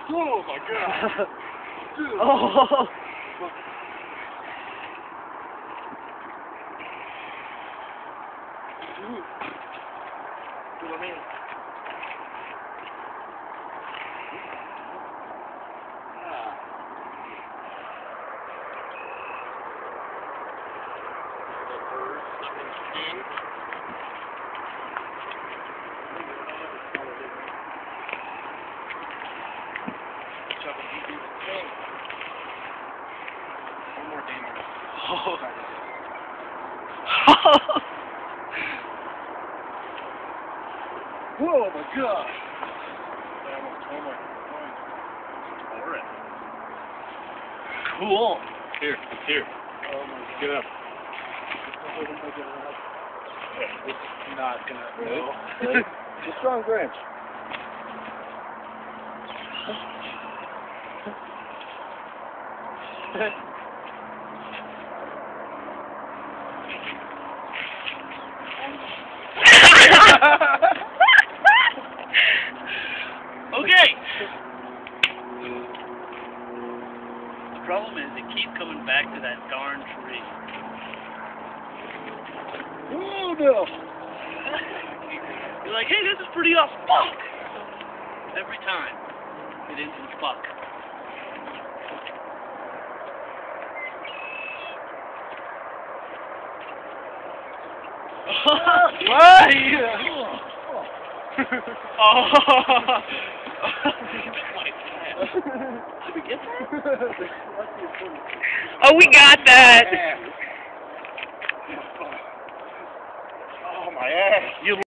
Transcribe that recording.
Oh my god. Dude. Oh. Dude, I mean. One more damage. Oh. Whoa, my gosh! I almost tore my coin. Tore it. Cool. Here, here. Oh my god. Get up. It's not gonna go. Right? It's a strong branch. Okay. The problem is it keeps coming back to that darn tree. Oh no! You're like, hey, this is pretty awesome. Fuck! Every time. It ends in fuck. Why? Oh. Did we get that? Oh, we got that. Oh my ass. You